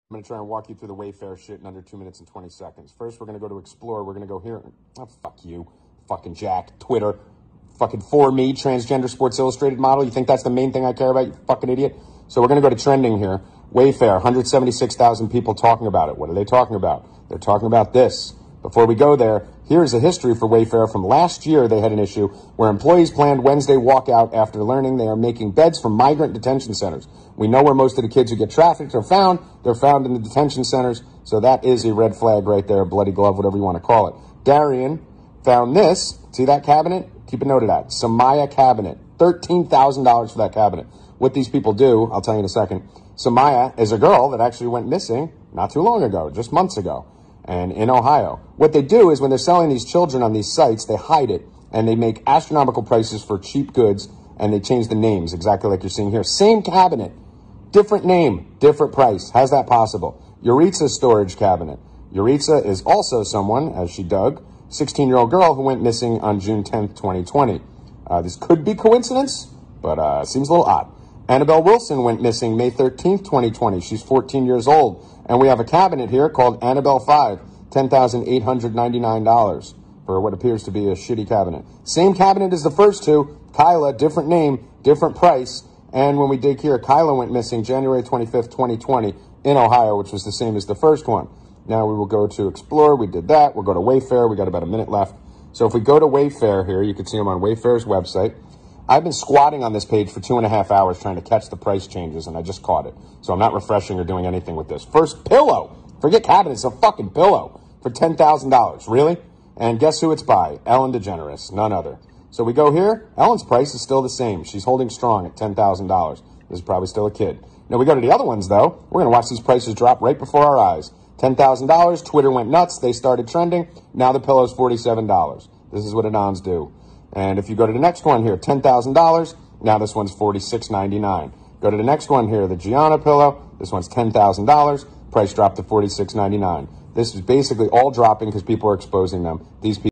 I'm going to try and walk you through the Wayfair shit in under 2 minutes and 20 seconds. First, we're going to go to Explore. We're going to go here. Oh, fuck you. Fucking Jack. Twitter. Fucking For Me, transgender Sports Illustrated model. You think that's the main thing I care about, you fucking idiot? So we're going to go to trending here. Wayfair, 176,000 people talking about it. What are they talking about? They're talking about this. Before we go there, here's a history for Wayfair from last year. They had an issue where employees planned Wednesday walkout after learning they are making beds for migrant detention centers. We know where most of the kids who get trafficked are found. They're found in the detention centers. So that is a red flag right there, bloody glove, whatever you want to call it. Darian found this. See that cabinet? Keep a note of that. Samaya cabinet. $13,000 for that cabinet. What these people do, I'll tell you in a second. Samaya is a girl that actually went missing not too long ago, just months ago, and in Ohio. What they do is when they're selling these children on these sites, they hide it, and they make astronomical prices for cheap goods, and they change the names, exactly like you're seeing here. Same cabinet, different name, different price. How's that possible? Yuritsa storage cabinet. Yuritsa is also someone, as she dug, 16-year-old girl who went missing on June 10th, 2020. This could be coincidence, but seems a little odd. Annabelle Wilson went missing May 13th, 2020. She's 14 years old. And we have a cabinet here called Annabelle 5, $10,899 for what appears to be a shitty cabinet. Same cabinet as the first two. Kyla, different name, different price. And when we dig here, Kyla went missing January 25th, 2020 in Ohio, which was the same as the first one. Now we will go to Explore. We did that. We'll go to Wayfair. We got about a minute left. So if we go to Wayfair here, you can see them on Wayfair's website. I've been squatting on this page for 2.5 hours trying to catch the price changes, and I just caught it. So I'm not refreshing or doing anything with this. First, pillow. Forget cabinets, a fucking pillow for $10,000. Really? And guess who it's by? Ellen DeGeneres, none other. So we go here. Ellen's price is still the same. She's holding strong at $10,000. This is probably still a kid. Now we go to the other ones, though. We're going to watch these prices drop right before our eyes. $10,000. Twitter went nuts. They started trending. Now the pillow's $47. This is what Anons do. And if you go to the next one here, $10,000. Now this one's $46.99. Go to the next one here, the Gianna pillow. This one's $10,000. Price dropped to $46.99. This is basically all dropping because people are exposing them. These people